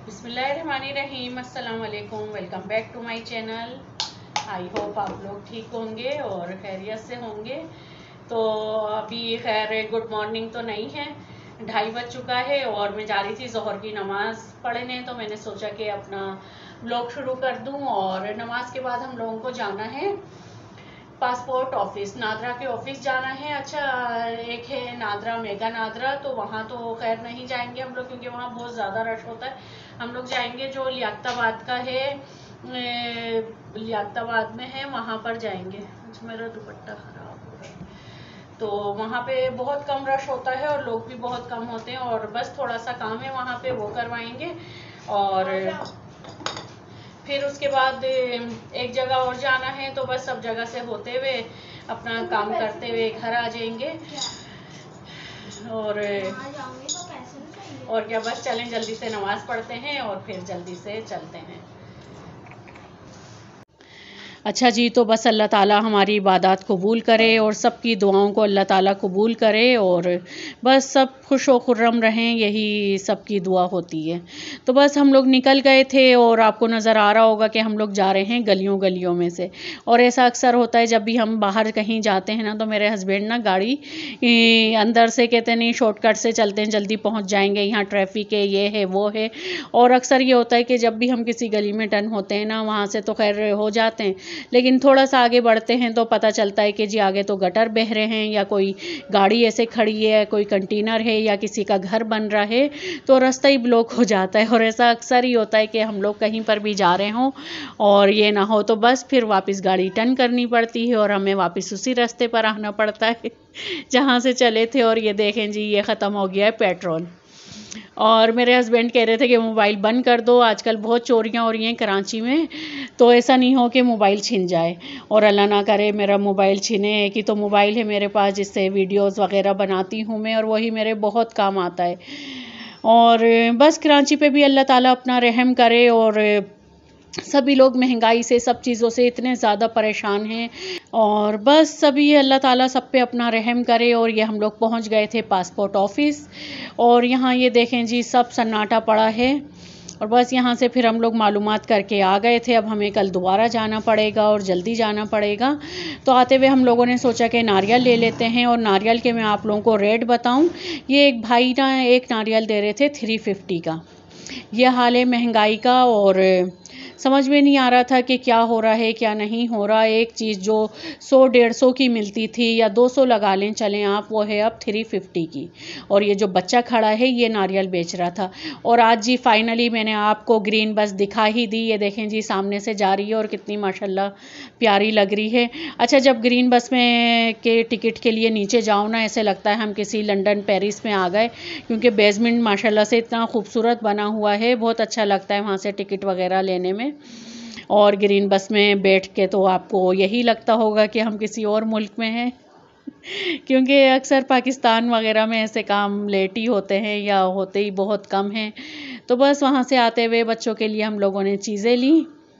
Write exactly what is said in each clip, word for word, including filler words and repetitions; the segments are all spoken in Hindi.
बिस्मिल्लाहिर्रहमानिर्रहीम, अस्सलाम वालेकुम। Welcome back to my channel. I hope आप लोग ठीक होंगे और खैरियत से होंगे। तो अभी खैर गुड मॉर्निंग तो नहीं है, ढाई बज चुका है और मैं जा रही थी ज़ोहर की नमाज़ पढ़ने। तो मैंने सोचा कि अपना व्लॉग शुरू कर दूं। और नमाज के बाद हम लोगों को जाना है पासपोर्ट ऑफिस, नादरा के ऑफिस जाना है। अच्छा, एक है नादरा, मेगा नादरा, तो वहाँ तो खैर नहीं जाएंगे हम लोग क्योंकि वहाँ बहुत ज़्यादा रश होता है। हम लोग जाएंगे जो लियाकताबाद का है, लियाकताबाद में है, वहाँ पर जाएंगे। अच्छा, मेरा दुपट्टा ख़राब हो रहा है। तो वहाँ पे बहुत कम रश होता है और लोग भी बहुत कम होते हैं और बस थोड़ा सा काम है वहाँ पे, वो करवाएंगे। और फिर उसके बाद एक जगह और जाना है, तो बस सब जगह से होते हुए अपना काम करते हुए घर आ जाएंगे। और और क्या, बस चलें जल्दी से नमाज पढ़ते हैं और फिर जल्दी से चलते हैं। अच्छा जी, तो बस अल्लाह ताला हमारी इबादत कबूल करे और सबकी दुआओं को अल्लाह ताला कबूल करे और बस सब खुश व खुर्रम रहें, यही सबकी दुआ होती है। तो बस हम लोग निकल गए थे और आपको नज़र आ रहा होगा कि हम लोग जा रहे हैं गलियों गलियों में से। और ऐसा अक्सर होता है जब भी हम बाहर कहीं जाते हैं ना, तो मेरे हस्बैंड ना गाड़ी अंदर से कहते नहीं शॉर्टकट से चलते हैं, जल्दी पहुँच जाएंगे, यहाँ ट्रैफिक है, ये है वो है। और अक्सर ये होता है कि जब भी हम किसी गली में टर्न होते हैं ना, वहाँ से तो खैर हो जाते हैं, लेकिन थोड़ा सा आगे बढ़ते हैं तो पता चलता है कि जी आगे तो गटर बह रहे हैं या कोई गाड़ी ऐसे खड़ी है, कोई कंटेनर है या किसी का घर बन रहा है, तो रास्ता ही ब्लॉक हो जाता है। और ऐसा अक्सर ही होता है कि हम लोग कहीं पर भी जा रहे हों और ये ना हो तो बस फिर वापस गाड़ी टर्न करनी पड़ती है और हमें वापस उसी रास्ते पर आना पड़ता है जहाँ से चले थे। और ये देखें जी, ये ख़त्म हो गया है पेट्रोल। और मेरे हस्बैंड कह रहे थे कि मोबाइल बंद कर दो, आजकल बहुत चोरियां हो रही हैं कराची में, तो ऐसा नहीं हो कि मोबाइल छिन जाए। और अल्लाह ना करे मेरा मोबाइल छिने। एक ही तो मोबाइल है मेरे पास जिससे वीडियोस वगैरह बनाती हूँ मैं, और वही मेरे बहुत काम आता है। और बस कराची पे भी अल्लाह ताला अपना रहम करे। और सभी लोग महंगाई से, सब चीज़ों से इतने ज़्यादा परेशान हैं और बस सभी अल्लाह ताला सब पे अपना रहम करे। और ये हम लोग पहुंच गए थे पासपोर्ट ऑफिस और यहाँ ये देखें जी सब सन्नाटा पड़ा है। और बस यहाँ से फिर हम लोग मालूमात करके आ गए थे। अब हमें कल दोबारा जाना पड़ेगा और जल्दी जाना पड़ेगा। तो आते हुए हम लोगों ने सोचा कि नारियल ले लेते हैं। और नारियल के मैं आप लोगों को रेट बताऊं, ये एक भाई ना एक नारियल दे रहे थे थ्री फिफ्टी का। यह हाल है महंगाई का और समझ में नहीं आ रहा था कि क्या हो रहा है क्या नहीं हो रहा। एक चीज़ जो सौ डेढ़ सौ की मिलती थी या दो सौ लगा लें चलें आप, वो है अब थ्री फिफ्टी की। और ये जो बच्चा खड़ा है ये नारियल बेच रहा था। और आज जी फाइनली मैंने आपको ग्रीन बस दिखा ही दी। ये देखें जी सामने से जा रही है और कितनी माशाल्लाह प्यारी लग रही है। अच्छा, जब ग्रीन बस में के टिकट के लिए नीचे जाओ ना, ऐसे लगता है हम किसी लंदन पेरिस में आ गए, क्योंकि बेसमेंट माशाल्लाह से इतना खूबसूरत बना हुआ है, बहुत अच्छा लगता है वहाँ से टिकट वगैरह लेने में। और ग्रीन बस में बैठ के तो आपको यही लगता होगा कि हम किसी और मुल्क में हैं क्योंकि अक्सर पाकिस्तान वगैरह में ऐसे काम लेट ही होते हैं या होते ही बहुत कम हैं। तो बस वहाँ से आते हुए बच्चों के लिए हम लोगों ने चीज़ें ली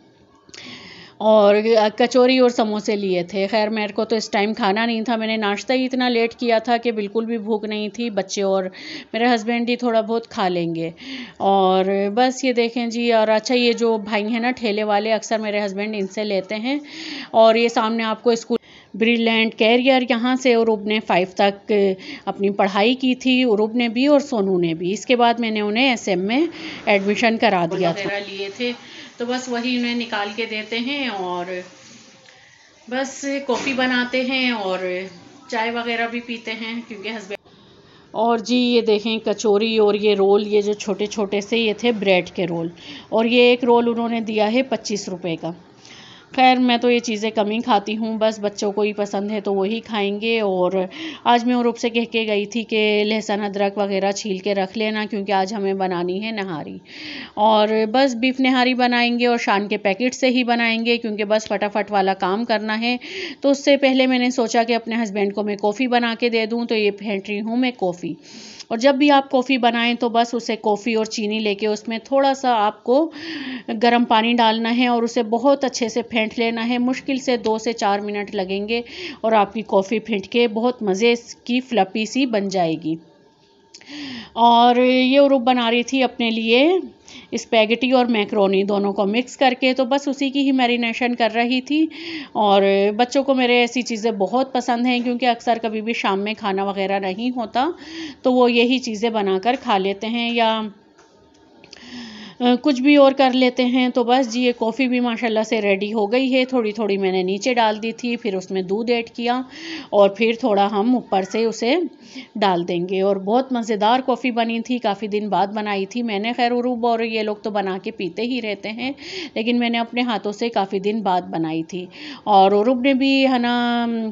और कचौरी और समोसे लिए थे। खैर मेरे को तो इस टाइम खाना नहीं था, मैंने नाश्ता ही इतना लेट किया था कि बिल्कुल भी भूख नहीं थी। बच्चे और मेरे हस्बैंड ही थोड़ा बहुत खा लेंगे। और बस ये देखें जी। और अच्छा, ये जो भाई हैं ना ठेले वाले, अक्सर मेरे हस्बैंड इनसे लेते हैं। और ये सामने आपको स्कूल ब्रिलियंट कैरियर, यहाँ से उरूब ने फाइव तक अपनी पढ़ाई की थी, उरूब ने भी और सोनू ने भी। इसके बाद मैंने उन्हें एस एम में एडमिशन करा दिया था। लिए थे तो बस वही उन्हें निकाल के देते हैं और बस कॉफ़ी बनाते हैं और चाय वगैरह भी पीते हैं क्योंकि हस्बैंड। और जी ये देखें कचौरी और ये रोल, ये जो छोटे छोटे से ये थे ब्रेड के रोल, और ये एक रोल उन्होंने दिया है पच्चीस रुपए का। खैर मैं तो ये चीज़ें कम ही खाती हूँ, बस बच्चों को ही पसंद है तो वही खाएंगे। और आज मैं उरूब से कह के गई थी कि लहसुन अदरक वगैरह छील के रख लेना क्योंकि आज हमें बनानी है नहारी। और बस बीफ नहारी बनाएंगे और शान के पैकेट से ही बनाएंगे क्योंकि बस फटाफट वाला काम करना है। तो उससे पहले मैंने सोचा कि अपने हस्बैंड को मैं कॉफ़ी बना के दे दूँ, तो ये फेंट रही हूँ मैं कॉफ़ी। और जब भी आप कॉफ़ी बनाएं तो बस उसे कॉफ़ी और चीनी लेके उसमें थोड़ा सा आपको गर्म पानी डालना है और उसे बहुत अच्छे से फेंट लेना है। मुश्किल से दो से चार मिनट लगेंगे और आपकी कॉफ़ी फेंट के बहुत मज़े की फ्लपी सी बन जाएगी। और ये उरुब बना रही थी अपने लिए स्पैगेटी और मैक्रोनी दोनों को मिक्स करके, तो बस उसी की ही मैरिनेशन कर रही थी। और बच्चों को मेरे ऐसी चीज़ें बहुत पसंद हैं, क्योंकि अक्सर कभी भी शाम में खाना वगैरह नहीं होता तो वो यही चीज़ें बनाकर खा लेते हैं, या कुछ भी और कर लेते हैं। तो बस जी ये कॉफ़ी भी माशाल्लाह से रेडी हो गई है। थोड़ी थोड़ी मैंने नीचे डाल दी थी, फिर उसमें दूध ऐड किया और फिर थोड़ा हम ऊपर से उसे डाल देंगे। और बहुत मज़ेदार कॉफ़ी बनी थी, काफ़ी दिन बाद बनाई थी मैंने। खैर उरूब और ये लोग तो बना के पीते ही रहते हैं, लेकिन मैंने अपने हाथों से काफ़ी दिन बाद बनाई थी। और उरूब ने भी है ना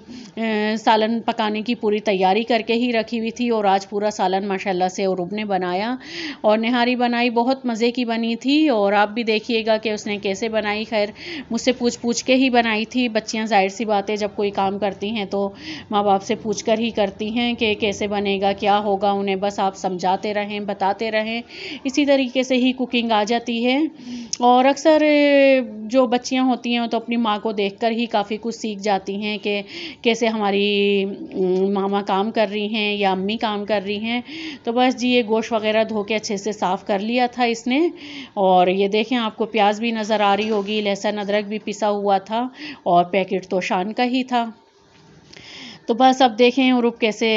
सालन पकाने की पूरी तैयारी करके ही रखी हुई थी, और आज पूरा सालन माशाल्लाह से उरूब ने बनाया और निहारी बनाई, बहुत मज़े की बनी थी। और आप भी देखिएगा कि उसने कैसे बनाई। खैर मुझसे पूछ पूछ के ही बनाई थी। बच्चियां जाहिर सी बात है जब कोई काम करती हैं तो माँ बाप से पूछ कर ही करती हैं कि कैसे बनेगा, क्या होगा। उन्हें बस आप समझाते रहें, बताते रहें, इसी तरीके से ही कुकिंग आ जाती है। और अक्सर जो बच्चियां होती हैं तो अपनी माँ को देखकर ही काफ़ी कुछ सीख जाती हैं कि कैसे हमारी मामा काम कर रही हैं या अम्मी काम कर रही हैं। तो बस जी ये गोश्त वगैरह धो के अच्छे से साफ़ कर लिया था इसने। और ये देखें आपको प्याज भी नज़र आ रही होगी, लहसुन अदरक भी पिसा हुआ था, और पैकेट तो शान का ही था। तो बस अब देखें उरूब कैसे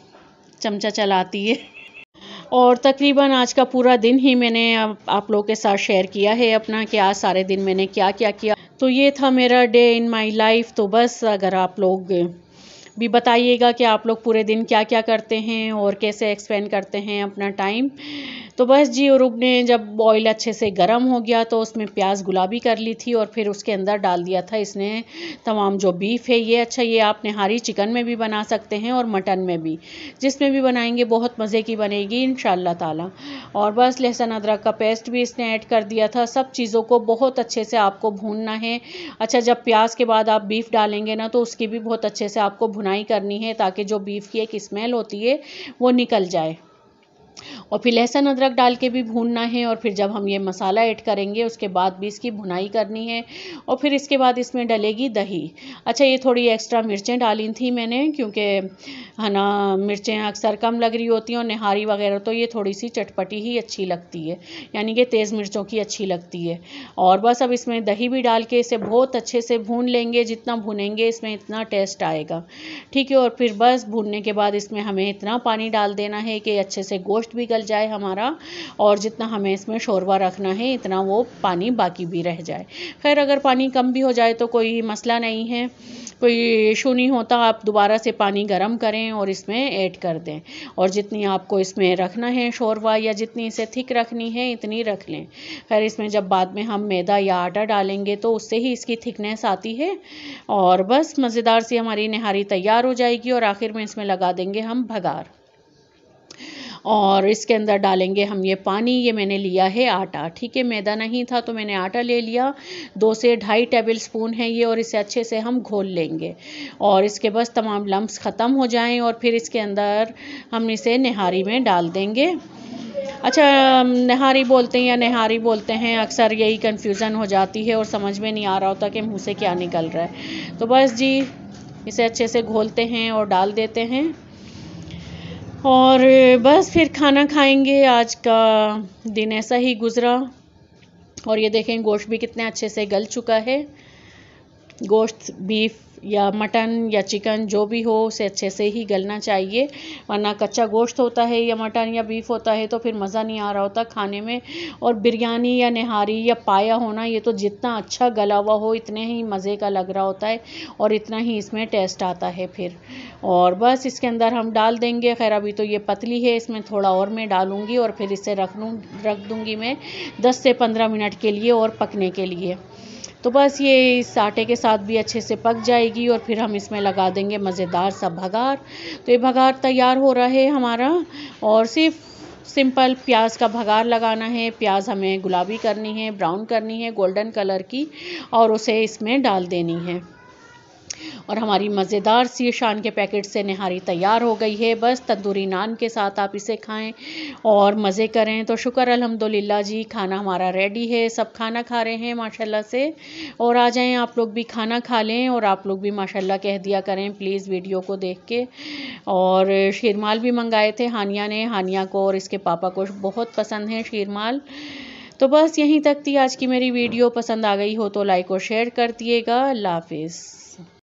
चमचा चलाती है। और तकरीबन आज का पूरा दिन ही मैंने आप लोगों के साथ शेयर किया है अपना, कि आज सारे दिन मैंने क्या क्या किया। तो ये था मेरा डे इन माई लाइफ। तो बस अगर आप लोग भी बताइएगा कि आप लोग पूरे दिन क्या क्या करते हैं और कैसे एक्सपेंड करते हैं अपना टाइम। तो बस जी उरूब ने जब ऑयल अच्छे से गर्म हो गया तो उसमें प्याज गुलाबी कर ली थी, और फिर उसके अंदर डाल दिया था इसने तमाम जो बीफ है ये। अच्छा ये आप निहारी चिकन में भी बना सकते हैं और मटन में भी, जिसमें भी बनाएंगे बहुत मज़े की बनेगी इंशाल्लाह ताला। और बस लहसुन अदरक का पेस्ट भी इसने ऐड कर दिया था। सब चीज़ों को बहुत अच्छे से आपको भूनना है। अच्छा जब प्याज के बाद आप बीफ डालेंगे ना तो उसकी भी बहुत अच्छे से आपको भुनाई करनी है, ताकि जो बीफ की एक स्मेल होती है वो निकल जाए। और फिर लहसुन अदरक डाल के भी भूनना है, और फिर जब हम ये मसाला ऐड करेंगे उसके बाद भी इसकी भुनाई करनी है। और फिर इसके बाद इसमें डलेगी दही। अच्छा ये थोड़ी एक्स्ट्रा मिर्चें डाली थी मैंने, क्योंकि है ना मिर्चें अक्सर कम लग रही होती हैं, और निहारी वगैरह तो ये थोड़ी सी चटपटी ही अच्छी लगती है, यानी कि तेज़ मिर्चों की अच्छी लगती है। और बस अब इसमें दही भी डाल के इसे बहुत अच्छे से भून लेंगे। जितना भूनेंगे इसमें इतना टेस्ट आएगा, ठीक है। और फिर बस भूनने के बाद इसमें हमें इतना पानी डाल देना है कि अच्छे से गोश्त भी गल जाए हमारा, और जितना हमें इसमें शोरबा रखना है इतना वो पानी बाकी भी रह जाए। खैर अगर पानी कम भी हो जाए तो कोई मसला नहीं है, कोई इशू नहीं होता। आप दोबारा से पानी गर्म करें और इसमें ऐड कर दें, और जितनी आपको इसमें रखना है शोरबा, या जितनी इसे थिक रखनी है इतनी रख लें। खैर इसमें जब बाद में हम मैदा या आटा डालेंगे तो उससे ही इसकी थिकनेस आती है। और बस मज़ेदार सी हमारी निहारी तैयार हो जाएगी। और आखिर में इसमें लगा देंगे हम भगार, और इसके अंदर डालेंगे हम ये पानी। ये मैंने लिया है आटा, ठीक है, मैदा नहीं था तो मैंने आटा ले लिया। दो से ढाई टेबल स्पून है ये, और इसे अच्छे से हम घोल लेंगे, और इसके बस तमाम लम्स ख़त्म हो जाएं। और फिर इसके अंदर हम इसे निहारी में डाल देंगे। अच्छा निहारी बोलते हैं या निहारी बोलते हैं, अक्सर यही कन्फ्यूज़न हो जाती है और समझ में नहीं आ रहा होता कि मुँह से क्या निकल रहा है। तो बस जी इसे अच्छे से घोलते हैं और डाल देते हैं, और बस फिर खाना खाएंगे। आज का दिन ऐसा ही गुज़रा। और ये देखें गोश्त भी कितने अच्छे से गल चुका है। गोश्त बीफ या मटन या चिकन जो भी हो उसे अच्छे से ही गलना चाहिए, वरना कच्चा गोश्त होता है या मटन या बीफ होता है तो फिर मज़ा नहीं आ रहा होता खाने में। और बिरयानी या निहारी या पाया होना, ये तो जितना अच्छा गला हुआ हो इतने ही मज़े का लग रहा होता है, और इतना ही इसमें टेस्ट आता है फिर। और बस इसके अंदर हम डाल देंगे। खैर अभी तो ये पतली है, इसमें थोड़ा और मैं डालूँगी, और फिर इसे रख लूँ रख दूँगी मैं दस से पंद्रह मिनट के लिए और पकने के लिए। तो बस ये इस आटे के साथ भी अच्छे से पक जाएगी, और फिर हम इसमें लगा देंगे मज़ेदार सा भगार। तो ये भगार तैयार हो रहा है हमारा, और सिर्फ सिंपल प्याज का भगार लगाना है। प्याज हमें गुलाबी करनी है, ब्राउन करनी है, गोल्डन कलर की, और उसे इसमें डाल देनी है। और हमारी मज़ेदार सी शान के पैकेट से निहारी तैयार हो गई है। बस तंदूरी नान के साथ आप इसे खाएं और मज़े करें। तो शुक्र अल्हम्दुलिल्लाह जी, खाना हमारा रेडी है, सब खाना खा रहे हैं माशाल्लाह से। और आ जाएं आप लोग भी खाना खा लें, और आप लोग भी माशाल्लाह कह दिया करें प्लीज़ वीडियो को देख के। और शीरमाल भी मंगाए थे हानिया ने, हानिया को और इसके पापा को बहुत पसंद है शीरमाल। तो बस यहीं तक थी आज की मेरी वीडियो। पसंद आ गई हो तो लाइक और शेयर कर दिएगा। अल्लाह हाफिज़।